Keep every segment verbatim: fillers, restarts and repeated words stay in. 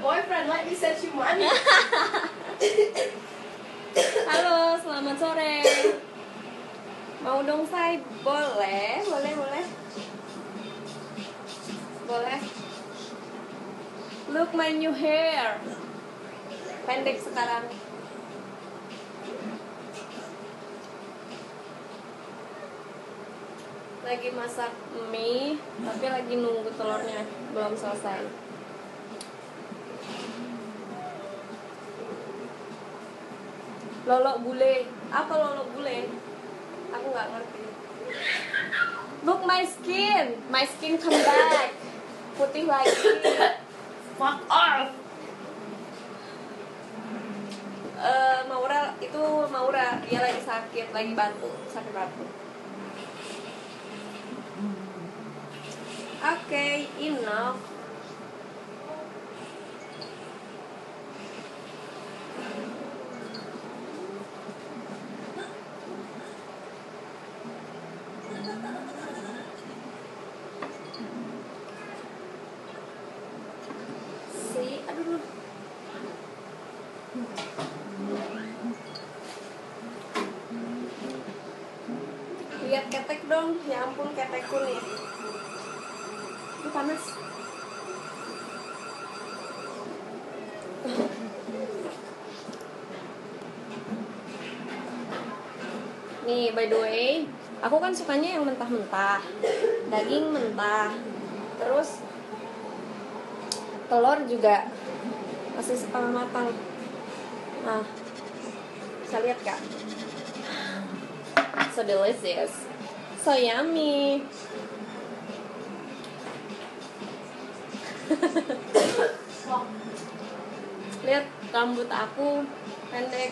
boyfriend, let me send you money. Halo, selamat sore. Mau dong say? Boleh, boleh, boleh. Boleh. Look my new hair. Pendek sekarang. Lagi masak mie, tapi lagi nunggu telurnya belum selesai. Lolo bule, apa lolo bule? Aku nggak ngerti. Look my skin, my skin come back, putih lagi. Fuck off. Uh, Maura itu Maura, dia lagi sakit, lagi batuk, sakit batuk. Oke, okay, enough. Si, aduh. Lihat ketek dong, ya ampun ketekku nih. Itu panas. Nih, by the way, aku kan sukanya yang mentah-mentah, daging mentah, terus telur juga masih setengah matang. Nah, bisa lihat kak? So delicious, so yummy. Lihat rambut aku pendek.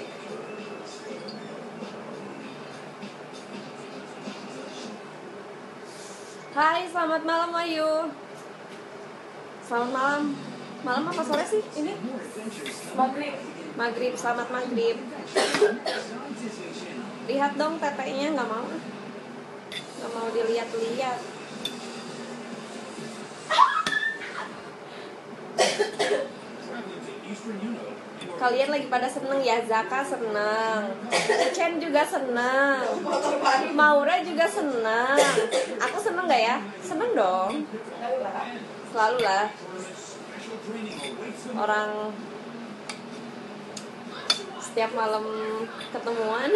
Hai, selamat malam Ayu. Selamat malam. Malam apa sore sih ini? Maghrib. Maghrib, selamat maghrib. Lihat dong tetenya, nggak mau. Nggak mau dilihat-lihat. Kalian lagi pada seneng ya, Zaka seneng, Chen juga seneng, Maura juga seneng. Aku seneng gak ya? Seneng dong. Selalu lah. Orang setiap malam ketemuan.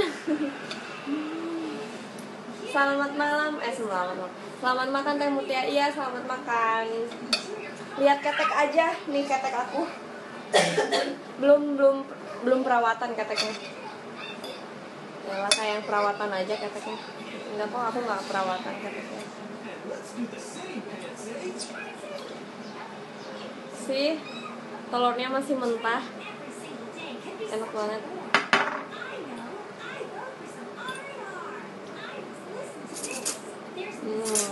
Selamat malam, eh selamat malam. Selamat makan Teh Mutia. Iya, selamat makan. Lihat ketek aja, nih ketek aku. belum belum belum perawatan keteknya. Yalah kayak perawatan aja keteknya. Enggak kok, aku nggak perawatan keteknya. Sih, telurnya masih mentah, enak banget. Hmm.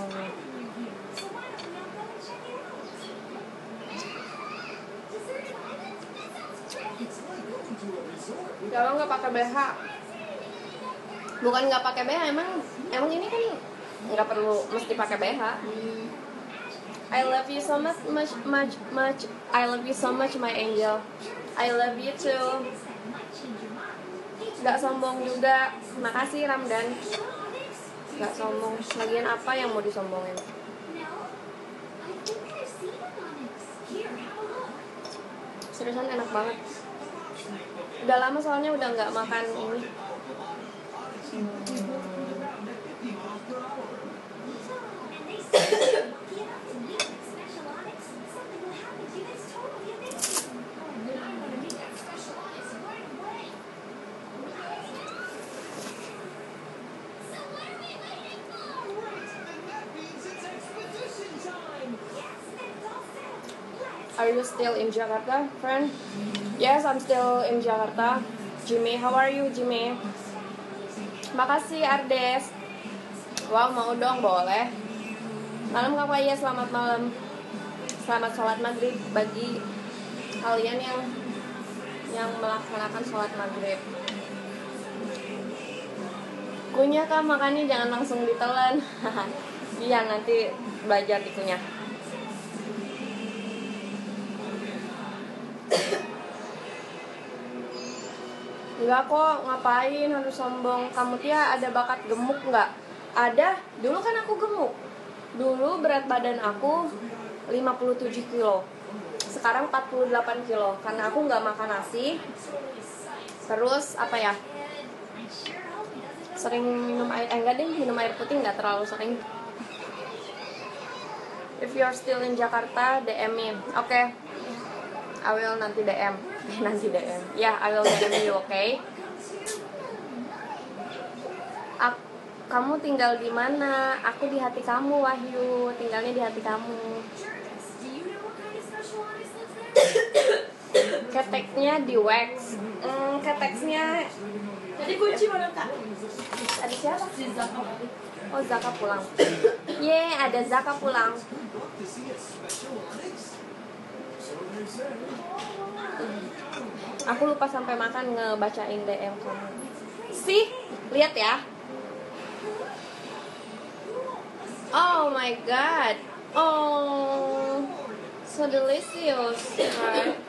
Kalau nggak pakai B H, bukan nggak pakai B H, emang emang ini kan nggak perlu mesti pakai B H. I love you so much, much, much, much. I love you so much, my angel. I love you too. Nggak sombong juga. Makasih Ramdan. Nggak sombong. Lagian apa yang mau disombongin? Seriusan enak banget. Udah lama soalnya udah nggak makan ini. Hmm. Are you still in Jakarta, friend? Yes, I'm still in Jakarta. Jimmy, how are you, Jimmy? Makasih, Ardes. Wow, mau dong, boleh. Malam Kak ya, selamat malam. Selamat sholat maghrib bagi kalian yang yang melaksanakan sholat maghrib. Kunyah Kak, makannya jangan langsung ditelan. Iya, nanti belajar dikunyah. Enggak kok, ngapain harus sombong. Kamu Tia ada bakat gemuk nggak? Ada, dulu kan aku gemuk. Dulu berat badan aku lima puluh tujuh kilo. Sekarang empat puluh delapan kilo. Karena aku nggak makan nasi. Terus apa ya, sering minum air, eh enggak deh, minum air putih nggak terlalu sering. If you're still in Jakarta, D M me. Oke, okay. I will nanti D M. Nanti D M. Ya, yeah, I will D M you, oke? Okay? Ak- kamu tinggal di mana? Aku di hati kamu, Wahyu. Tinggalnya di hati kamu. Keteknya di wax. Hmm, keteknya. Jadi kunci mana kak? Ada siapa? Si Zaka. Oh, Zaka pulang. Ye, yeah, ada Zaka pulang. Aku lupa sampai makan ngebacain D M kamu. Sih, lihat ya. Oh my god. Oh, so delicious, right?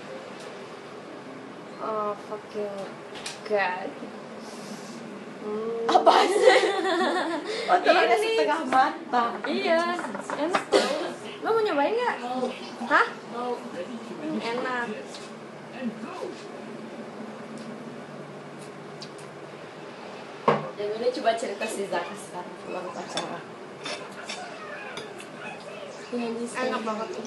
Oh fucking god. Hmm. Apa sih? Oh, telurnya Ini. setengah matang. Iya, enak tau. Lo mau nyobain nggak? Mau. Hah? Mau. Hmm, enak. Yang ini coba cerita si Zaka sekarang pulang pacaran. Enak banget tuh.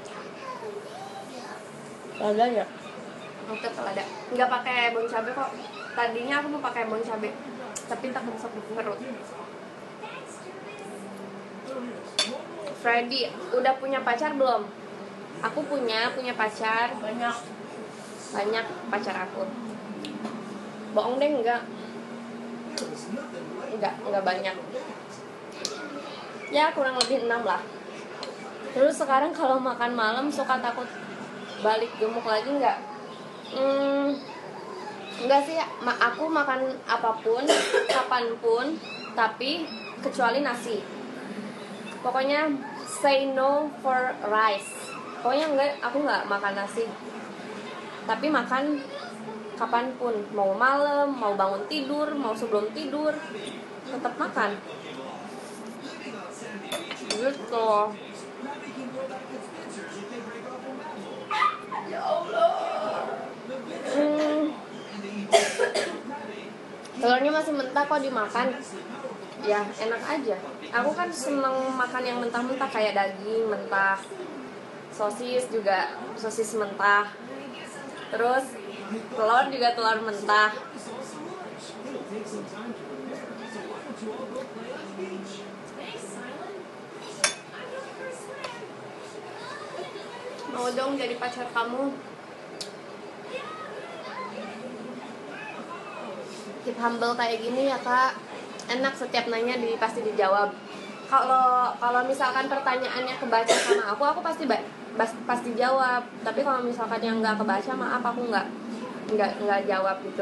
Ada ya? Mantep ada. Nggak pakai bon cabe kok. Tadinya aku mau pakai bon cabe, tapi tak masuk perut. Freddy, udah punya pacar belum? Aku punya, punya pacar. Banyak. Banyak pacar aku. Bohong deh, enggak. Enggak, enggak banyak. Ya kurang lebih enam lah. Terus sekarang kalau makan malam suka takut balik gemuk lagi enggak? Hmm, enggak sih, Ma- aku makan apapun, kapanpun, tapi kecuali nasi. Pokoknya say no for rice. Pokoknya enggak, aku enggak makan nasi. Tapi makan kapanpun, mau malam, mau bangun tidur, mau sebelum tidur, tetap makan. Gitu. Ya Allah. Hmm. Telurnya masih mentah kok dimakan. Ya enak aja. Aku kan seneng makan yang mentah-mentah, kayak daging mentah, sosis juga sosis mentah, terus telur juga telur mentah. Mau dong jadi pacar kamu. Keep humble kayak gini ya kak. Enak, setiap nanya di, pasti dijawab. Kalau kalau misalkan pertanyaannya kebaca sama aku, aku pasti ba, bas, pasti jawab. Tapi kalau misalkan yang nggak kebaca, maaf aku nggak nggak nggak jawab gitu.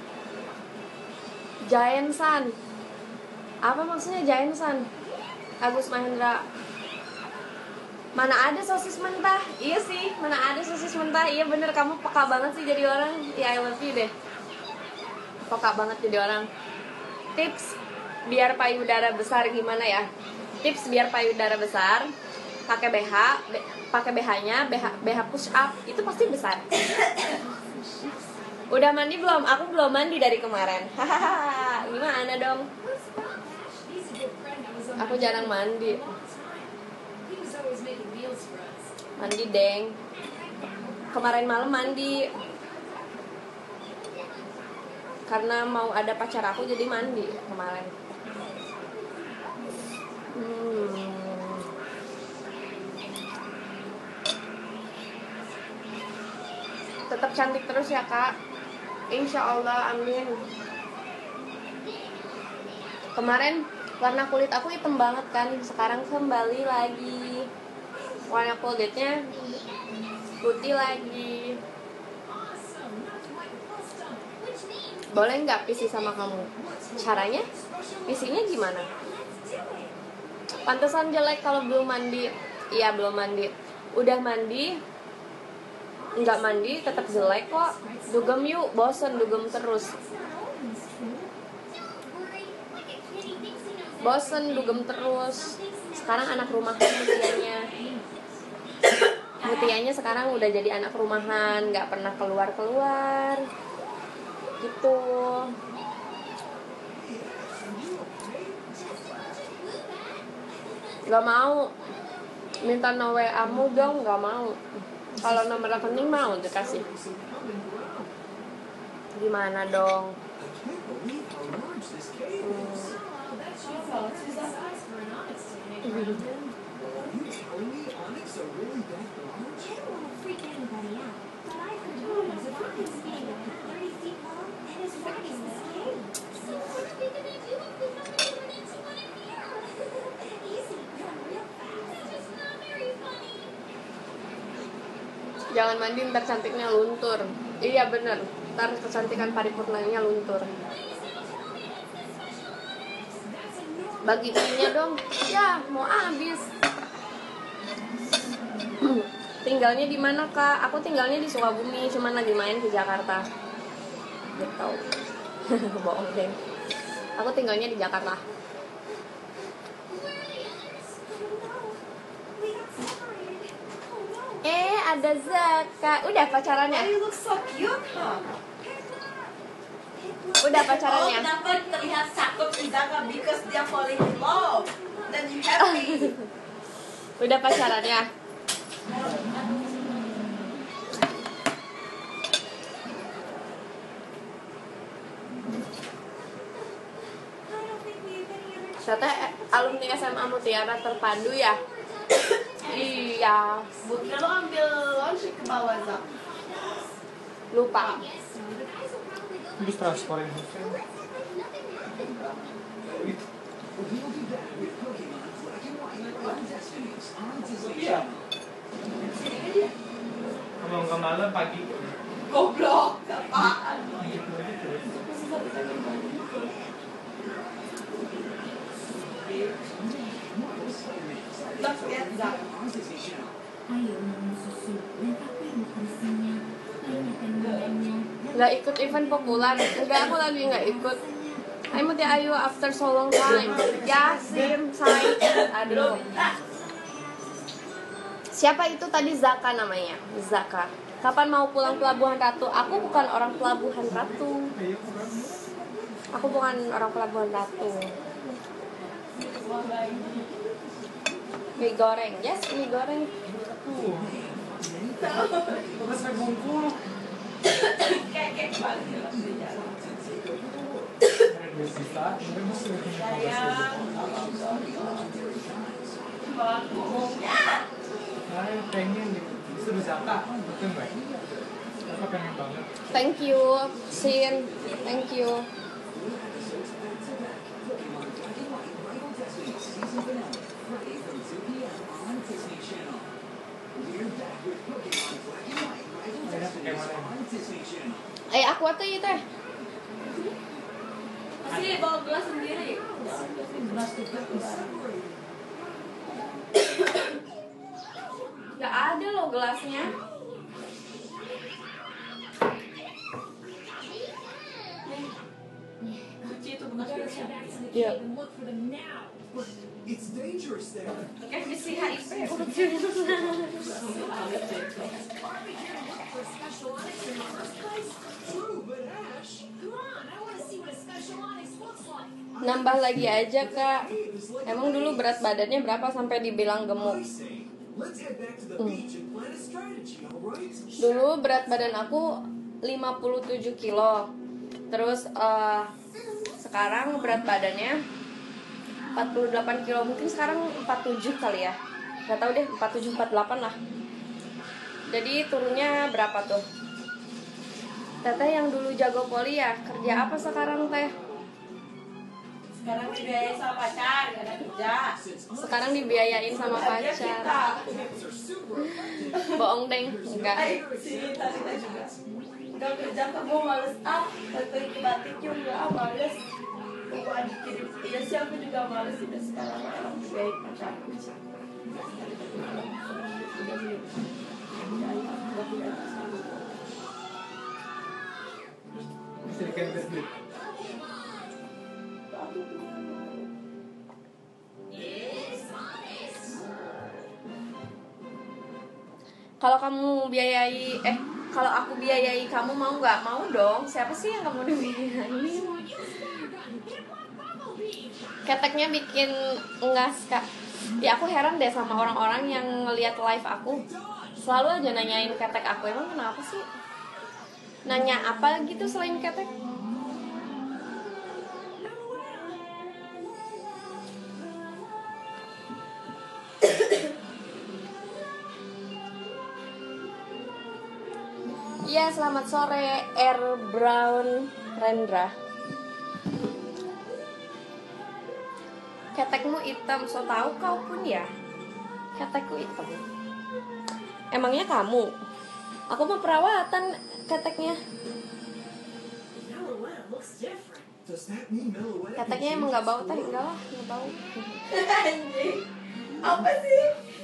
Giant Sun, apa maksudnya Giant Sun? Agus Mahendra. Mana ada sosis mentah? Iya sih, mana ada sosis mentah? Iya bener, kamu peka banget sih jadi orang. Ya I love you deh. Peka banget jadi orang. Tips biar payudara besar gimana ya? Tips biar payudara besar, pakai B H, B, pakai B H-nya, B H, B H push up, itu pasti besar. Udah mandi belum? Aku belum mandi dari kemarin. Hahaha, gimana dong? Aku jarang mandi. Mandi deng. Kemarin malam mandi. Karena mau ada pacar aku jadi mandi kemarin. Hmm. Tetap cantik terus ya kak. Insya Allah, amin. Kemarin warna kulit aku hitam banget kan, sekarang kembali lagi warna kulitnya putih lagi. Boleh nggak P C sama kamu? Caranya? P C-nya gimana? Pantesan jelek kalau belum mandi. Iya belum mandi. Udah mandi nggak mandi tetap jelek kok. Dugem yuk, bosen dugem terus. Bosen dugem terus. Sekarang anak rumahan Mutianya. Mutianya sekarang udah jadi anak rumahan, nggak pernah keluar-keluar gitu. Nggak mau minta nomor W A-mu dong, nggak mau. Kalau nomor rekening mau dikasih. Gimana dong? Hmm. Jangan mandi ntar cantiknya luntur. Iya bener, ntar kecantikan paripurnanya luntur. Bagi mie-nya dong. Ya, mau habis. Tinggalnya di mana, Kak? Aku tinggalnya di Sukabumi, cuman lagi main ke Jakarta. Gitu. Bohong deh. Aku tinggalnya di Jakarta. Eh, ada Zaka. Udah pacarannya? You look so cute, huh? Udah pacarannya? Oh, kenapa terlihat cakep si Zaka? Because dia falling in love. Then you happy. Udah pacarannya? Ternyata alumni S M A Mutiara Terpadu ya? Iya. Bukan lo ambil lunch ke bawah, Zak? Lupa. Habis transferin iya. Kalau nggak malam pagi. Goblok, apaan? Zak, lihat Zak. Nggak ikut event populer. Enggak, aku lagi nggak ikut. Ayo Muti, ayo after so long time. Yasin, Said, aduh. Siapa itu tadi? Zaka namanya. Zaka. Kapan mau pulang Pelabuhan Ratu? Aku bukan orang Pelabuhan Ratu. Aku bukan orang Pelabuhan Ratu. Mie goreng, yes, mie goreng. Terus saya bungkul. Kayak banget. Sisa, mungkin masih saya pengen disuruh Zaka, betul nggak? Zaka pengen banget. Thank you, Sin. Thank you. Eh, aku tuh itu teh. Masih bawa gelas sendiri. Gelas juga. Gak ada loh gelasnya. Cuci itu bekas gelasnya. Iya. Oke, misi H I P urut Nambah lagi aja, Kak. Emang dulu berat badannya berapa sampai dibilang gemuk? Hmm. Dulu berat badan aku lima puluh tujuh kilo. Terus uh, sekarang berat badannya empat puluh delapan kilo. Mungkin sekarang empat puluh tujuh kali ya. Gak tahu deh, empat puluh tujuh empat puluh delapan lah. Jadi turunnya berapa tuh? Teteh yang dulu jago poli ya, kerja apa sekarang teh? Sekarang dibiayain sama pacar, gak ada kerja. Sekarang dibiayain sama pacar. Bohong deng, enggak. Ay, si Talita juga. Gak kerja kamu males ah, batik batik juga ah males. Aku adik kirim, iya sih aku juga males udah sekarang orang dibiayain pacarku sih. can best beli. Kalau kamu biayai, eh kalau aku biayai kamu mau nggak? Mau dong. Siapa sih yang kamu dibiayai? Keteknya bikin ngas kak. Ya aku heran deh sama orang-orang yang ngelihat live aku. Selalu aja nanyain ketek aku. Emang kenapa sih? Nanya apa gitu selain ketek? Iya, selamat sore Air Brown Rendra. Ketekmu hitam, so tahu kau pun ya. Ketekku hitam. Emangnya kamu? Aku mau perawatan keteknya. Keteknya emang gak bau tadi, enggak lah, gak bau. Anjing. Apa sih?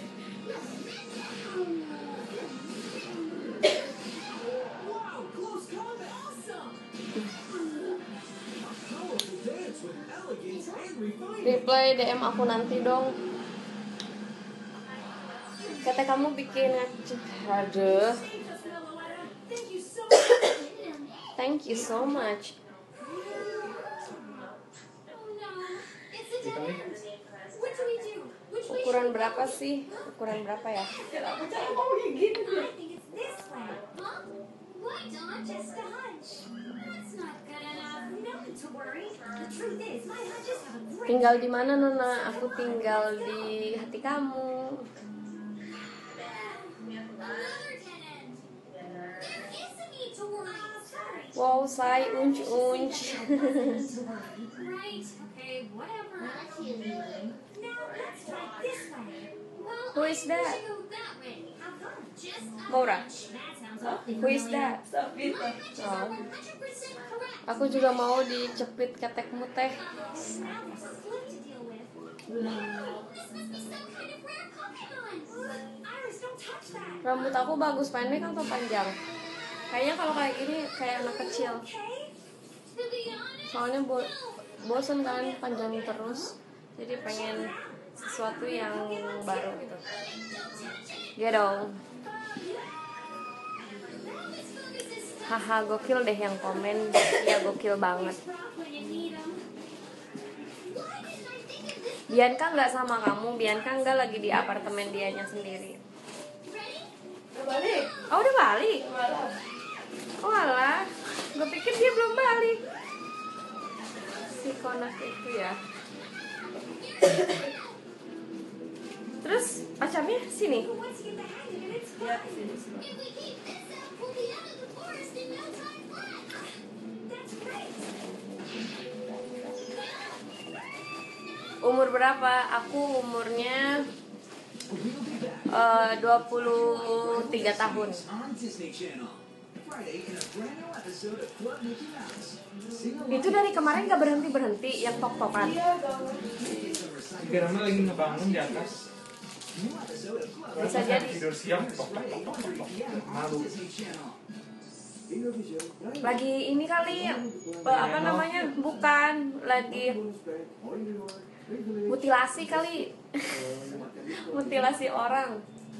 Reply D M aku nanti dong. Kata kamu bikin aduh. Thank you so much. Ukuran berapa sih? Ukuran berapa ya? Kenapa cara mau kayak gini sih? Tinggal di mana Nona? Aku tinggal di hati kamu. Wow, say unch unch. Who is that? Maura. Who is that? Safita. Oh. Aku juga mau dicepit ketekmu teh. Rambut aku bagus pendek atau panjang? Kayaknya kalau kayak gini kayak anak kecil. Soalnya bo- bosen kan panjang terus. Jadi pengen sesuatu yang baru gitu. Ya dong. Haha, gokil deh yang komen. Ya gokil banget. Bianca nggak sama kamu. Bianca nggak lagi di apartemen dianya sendiri. Udah balik? Oh udah balik? Malam. Oh alah, gue pikir dia belum balik. Si konak itu ya. Terus pacarnya sini? Ya, sini sini. Umur berapa? Aku umurnya uh, dua puluh tiga tahun. Itu dari kemarin gak berhenti-berhenti yang tok-tokan. Iya, dong. Karena lagi ngebangun di atas. Bisa jadi. Tidur siang, tok tok tok tok tok. Malu. Lagi ini kali uh, apa namanya? Bukan, lagi mutilasi kali. Mutilasi orang.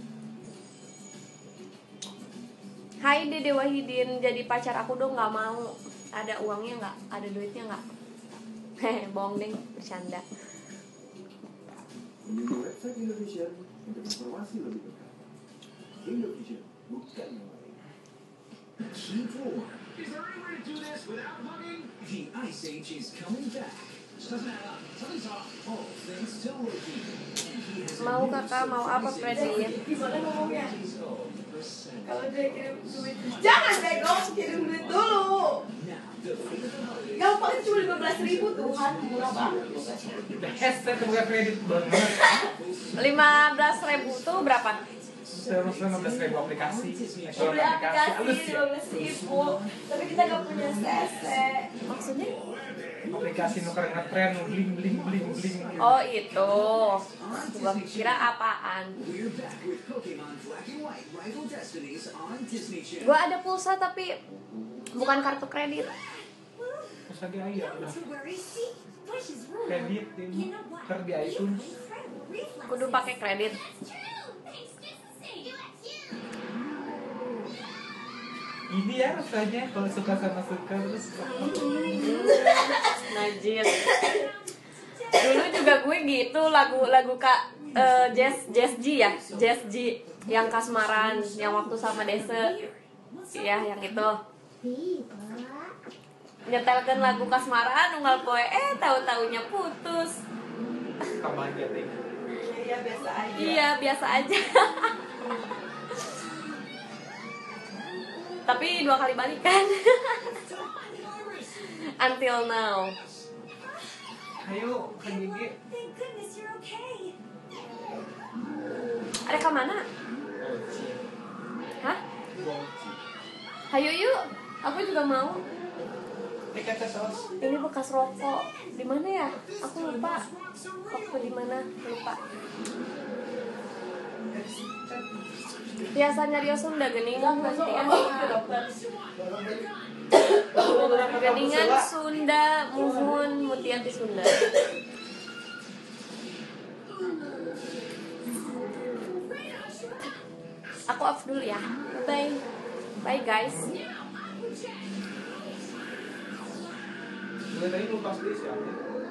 Hai Dede Wahidin, jadi pacar aku dong, nggak mau. Ada uangnya nggak? Ada duitnya nggak? Hehe, bohong deh, bercanda. Mengunjungi website Indovision untuk informasi lebih lengkap. Indovision, bukan yang lain. Keep warm. Is there any way to do this without hugging? The Ice Age is coming back. Doesn't add up. Something's off. All thanks to Loki. And he has a Mau new kakak, mau apa Freddy? Gimana ngomongnya? oh, percent. Kalau dia kirim duit, jangan bego, kirim duit dulu. Now, the fate of the holidays. Gampang cuma lima belas ribu Tuhan, murah banget. Headset bukan kredit banget. lima belas ribu tuh berapa? Terus lima belas ribu aplikasi. Kalau Beli aplikasi halus ya. lima belas ribu, tapi kita nggak punya C C. Maksudnya? Aplikasi nuker ngetren, bling bling bling bling. Oh itu. Gua kira apaan? We're back with Pokemon Black and White Rival Destinies on Disney Channel. Gua ada pulsa tapi bukan kartu kredit. Terus lagi ayah udah To worry, see? Bush is ruler. kredit ini You know what? ter di iTunes. Incredible reflexes. Kudu pakai kredit. Ini ya rasanya kalau suka sama suka terus Najis. Dulu juga gue gitu lagu-lagu Kak eh, Jazz Jazz G ya, Jazz G yang kasmaran, yang waktu sama Dese. Ya, yang itu. Nyetelkeun lagu kasmaran unggal poe eh tahu-taunya putus. kamanya teh. Iya biasa aja. Iya, biasa aja. Tapi dua kali balikan. Until now. Ayo ke gigi. Thank goodness you're okay. Ada ke mana? Hah? Hayo yuk. Aku juga mau. Ini kata saus. Ini bekas rokok. Di mana ya? Aku lupa. Waktu di mana? Lupa. Biasanya Rio Sunda geningan pasti ya. Geningan Sunda, muhun mutiati Sunda. Aku off dulu ya. Bye. Bye guys. Gue tadi lupa beli siapa?